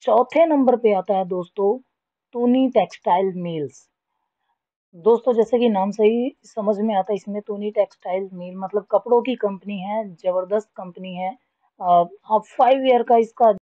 चौथे नंबर पे आता है दोस्तों टूनी टेक्सटाइल मिल्स। दोस्तों जैसे कि नाम से ही समझ में आता है, इसमें टूनी टेक्सटाइल मिल मतलब कपड़ों की कंपनी है, जबरदस्त कंपनी है। आप 5 ईयर का इसका